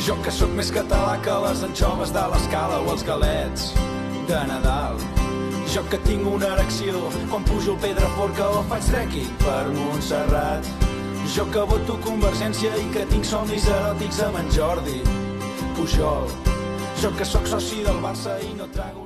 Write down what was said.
Jo que sóc més català que les anxoves de l'Escala o els galets de Nadal. Jo que tinc una erecció quan pujo el Pedraforca o faig trekking per Montserrat. Jo que voto Convergència i que tinc somnis eròtics amb en Jordi Pujol. Jo que sóc soci del Barça i no trago